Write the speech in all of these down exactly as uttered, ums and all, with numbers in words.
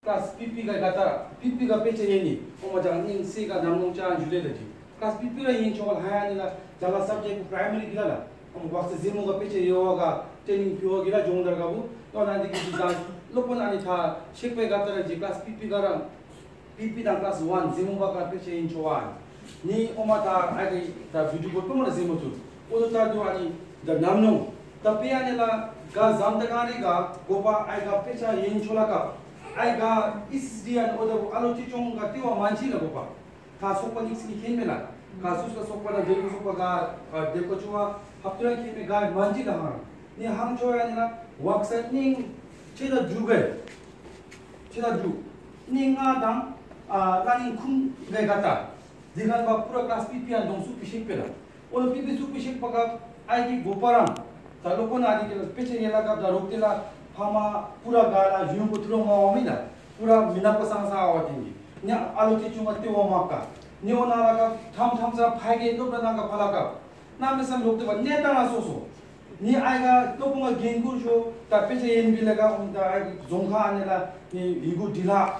class P P ga gata P P ga peche yeni oma jang ning C ga namnong cha jule da ji class P P ga yin chol haya ni la jala subject primary gila la om waksa zimu ga peche yoga training pyo gila jong dar ga bu to na di ki dan lopon ani tha shekpe ga tar ji class P P ga rang P P da class one zimu ga ka peche yin chowan ni oma ta ai ta video ko mo na zimu tu odo ta do ani da namnong ta pe ani la ga zam da ga ni ga gopa ai ga pecha yin chola ka ai ga is dian oda alo chi chong ga tiwa manchi la gopa ka sokpa ni sini khen mela ka sus ka sokpa na deko sokpa ga deko chuma haptura khen me ga manchi la ha ni ham choya ni la waksa ning cheda juge cheda ju ni nga dang a laning khum ga gata digan ba pura class P P an dong su pishik pela ola P P su pishik pa ga ai ki goparam ta lokon adi ke peche ni la ga da rokte la hama pura gala jung ko thro ma mina pura mina ko sang sa wa tingi nya alo ti chunga te wa makka ni ona la ka tham tham sa phage no na ka phala ka na me sam lok te ba ne ta na so so ni ai ga to bunga gengur jo ta peche yen bi la ga um da ai zongkha ane la ni igu dila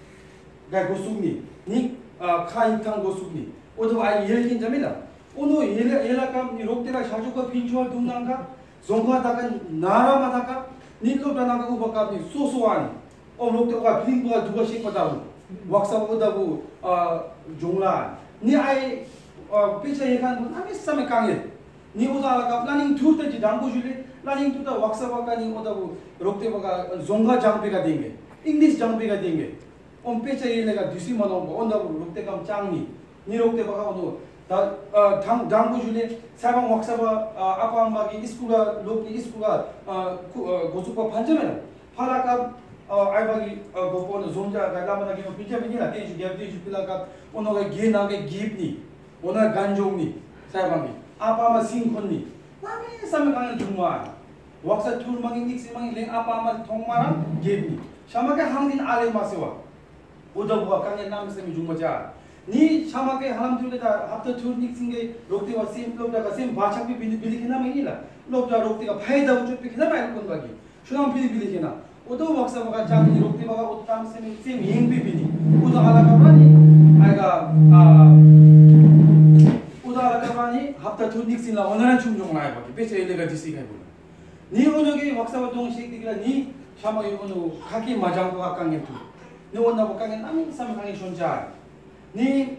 ga gosugni ni khai thang gosugni odo ai yelkin jamila ono yela yela ka ni rok te la shajo ka pinchwa dumnang ka zongkha ta ka nara ma ta ka nilo dana ko baka ni sosoani o lokte ka film ba duga shik patabu waksa ba dabu jongla ni ai picha yekan ami same kange ni uda ka planning tour te dango jule planning to da waksa ba ka ni odabu rokte ba zonga jangpe ka denge english jangpe ka denge on picha yele ka dusi mano on da rokte kam changni ni rokte ba ka ono 다 당 당부 중에 사방 wak사바 아빠 엄마기 이스쿠가 로기 이스쿠가 고속바 반점에는 파라가 아이바기 고포는 존자 가다마나기 비자미니라 대주 대주 필라가 오너가 게나게 기입니 오너 간종니 사방이 아빠마 싱콘니 나미 삼가는 중마 wak사 툴망이 닉시망이 랭 아빠마 통마라 기입니 샤마게 항딘 아레 마세와 오더부가 강에 남sem이 중마자 ni sama ke halam thule da hafta thur nik singe rokte wa sim lok da sim bhacha bi bili bili khina mai la lok da rokte ka phaida u chup khina mai kon bagi shunam bili bili khina odo waksa ba cha ni rokte ba uttam sim sim ying bi bili udo ala ka bani ai ga udo ala ka bani hafta thur nik sin la onaran chum jong lai bagi peche ele ga disi kai bu ni ono ge waksa ba dong shik dikla ni sama yu ono khaki majang ko akang tu ni onna ba kang nami sam kang shonja ni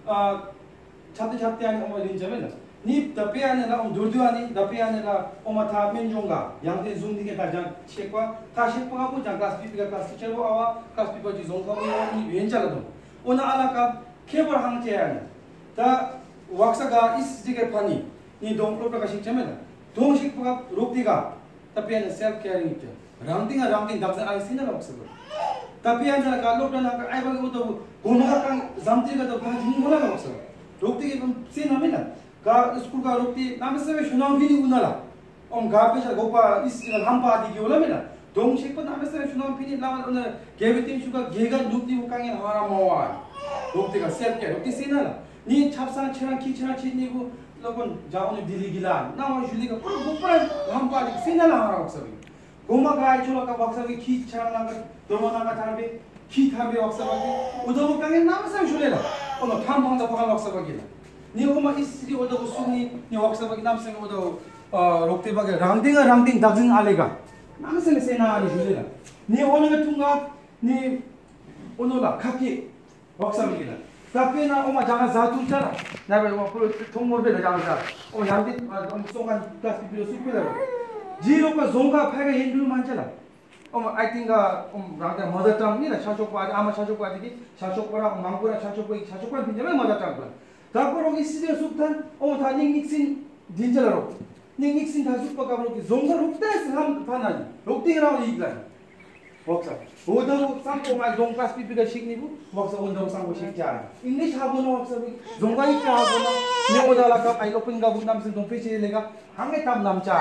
잡대 잡대 아니 엄마 린자면 니 답에 아니라 엄 돌도 아니 답에 아니라 엄마 다 민종가 양대 중디게 다장 책과 다 책과 보자 클래스 피피가 클래스 체로 아와 클래스 피피지 종가고 이 왼자거든 오늘 알아가 케벌 항제 아니 다 왁사가 이스지게 파니 니 동프로가 식자면 동식부가 록디가 답에 아니 셀프 케어링 있죠 랑딩아 랑딩 답사 아이 신나 왁사가 tapi yang jalan kalau dan ay bagi udah guna kan zamti ka to kan jumla ka waksa rokti ke sin namina ka school ka rokti nam se shunam bini unala om ga pe gopa is hampa di ki ola mina dong shik pa nam se shunam bini lawan ona gevitin shuka gega dukti ukangin hara mawa rokti ka self care rokti sinala ni chapsa chena ki chena chini ko logon jaone dili gila na wa juli ka gopa hampa di sinala hara waksa Goma गाय चलो का बक्सा की खींच छान लगा दोनों ना का थाने खींच थाने बक्सा बाकी उधर वो कहेंगे नाम से शुले ला और थाम थाम दफा बक्सा बाकी ला नहीं गोमा इस उधर वो सुनी नहीं बक्सा बाकी नाम से उधर रोकते बाकी रांडिंग रांडिंग दागिंग आलेगा नाम से से ना आले शुले ला नहीं ओने में तुंगा नहीं ओनोला खाकी बक्सा बाकी ला tapi na oma jangan satu cara na be mo thongmor be jangan sa o yamti om songan class video supila zero ka zonga phaiga hindu manchela om I think om rangda mother tongue ni na shashok pa ama shashok pa di shashok para mangpura shashok pa shashok pa pinjame mother tongue pa tapor og iside suktan om thani mixin dinjala ro ning mixin tha sup pa ka ro ki zonga rukta sam phanani rukti ra igla boksa odo sampo ma zong class pipi ka shikni bu boksa ondo sampo shik ja english ha bono boksa bi zonga i ka bono ne oda la ka ai open ga bu nam sin dong peche lega hange tam nam cha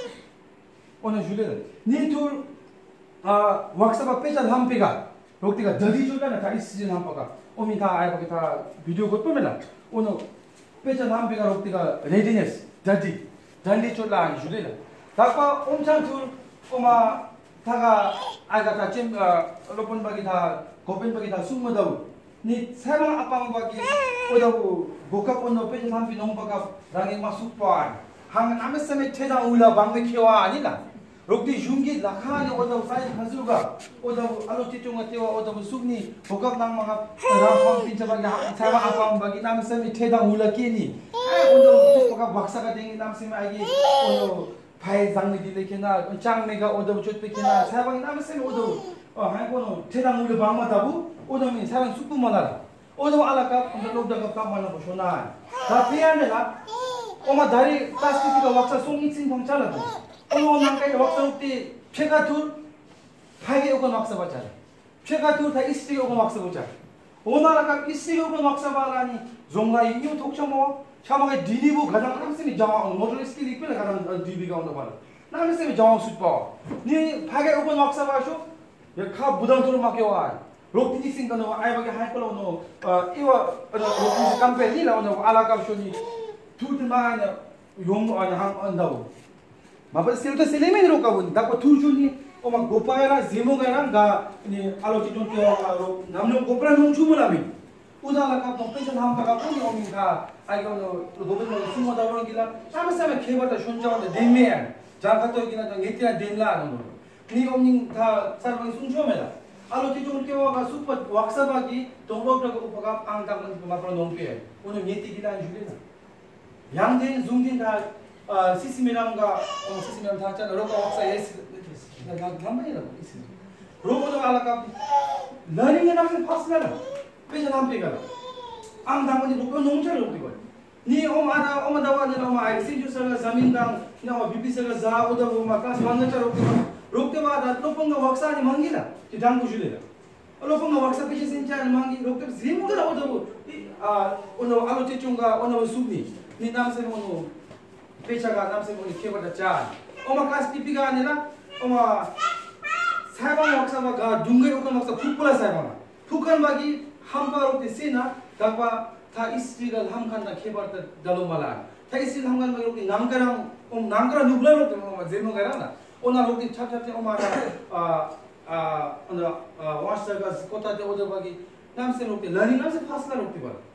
오늘 줄레는 니둘 아 왁사바 빼자 함피가 록티가 더디 줄라나 다리 시즌 함파가 오미 다 아이바기 다 비디오 것 보면은 오늘 빼자 함피가 록티가 레디네스 더디 달리 줄라 줄레는 다가 엄청 둘 꼬마 다가 아이가 다 잼가 로폰 바기 다 고pen 바기 다 숨어다고 니 세방 아빠만 바기 오다고 복합 온도 빼지 삼피 농 복합 랑이 masuk pan hang ame same 태장 울라 방메 키와 아니가 록디 흉기 라카니 오다고 사이 가수가 오다고 알로티 쫑가 때와 오다고 숙니 복합 낭마가 랑 핀자 바기 세방 아빠만 바기 남 same 태장 울라 끼니 아 오다고 복합 박사가 댕이 남 same 아기 오다고 भाई जांग निकले लेकिन ना चांग में का ओदो चोट पे किना साबंग नाम से ओदो ओ हाय कोनो ठेदांग उले बांग मताबु ओदो में साबंग सुपु मनाला ओदो आला का हम लोग जगह काम माना बसोना दा पियाने ला ओमा दारी प्लास्टिक का वक्सा सोंगी सिंग भंग चाला ओनो नाम का वक्सा उते फेका तुर फागे ओको वक्सा बचा फेका तुर था इस्टी ओको वक्सा बचा ओनाला का इस्टी ओको वक्सा बालानी जोंगा इन्यू 독점어 차마게 디디부 가장 남쌤이 정 모델 스킬 이끌어 가장 디비가 온다 말아 남쌤이 정 수퍼 니 파게 오pen 막사 봐쇼 야카 부담으로 막혀와 록티니 싱가노 아이바게 할걸로 어 이와 록티니 컴페니 라오노 알아갑쇼니 투드만 용 아니 한 안다고 마바 실도 실레메 로까본 다고 투주니 오마 고파야라 제모가랑 가니 알로티 좀 떼어 남놈 고프라 농 주문하미 우다가 까 펜션 함가가 꼬니 오민가 아이고 고백을 숨어다 보는 길라 사람사람 개발다 존재하는데 네메 장가도 기나 네티나 덴라 하는 거 니 오민 다 사람이 숨쉬어매다 알로티 좀 깨워가 슈퍼 왁사바기 동로브라고 우파가 앙당은 마프로 농피에 오늘 네티 기나 줄이나 양된 줌딘 다 시스미람가 시스미람 다 했잖아 로가 왁사 예스 나 남만이라고 있어 로고도 알아가 러닝에 나서 파스나라 पेशा नाम पे कर आम दाम ने रुपयो नोंचा रोक दिगो नी ओम आदा ओम दावा ने ओम आई सिंजु सगा जमीन दाम ने ओम बीबी सगा जा उदा ओम क्लास मांगा चा रोक दिगो रोक के बाद लोपोंगा वक्सा ने मांगीला कि दाम को जुलेला लोपोंगा वक्सा पेशा सिंचा ने मांगी रोक के जिमो ला उदा आ ओनो आलो चेचुंगा ओनो सुबनी नी नाम से ओनो पेशा का नाम से ओनो केबदा चा ओम क्लास पीपी का ने ना ओम साइबा वक्सा गा दुंगे ओको वक्सा फुकुला साइबा फुकन बागी 함바로 때시나 다바 다 이스티가 함칸다 케바르다 달로말라 다 이스티 함칸 바기 남가랑 옴 남가랑 누블라로 때 제모가라나 오나 로기 차차테 오마라 아아 오나 와스타가 코타데 오데 바기 남세 로기 러닝 남세 파스나 로기 바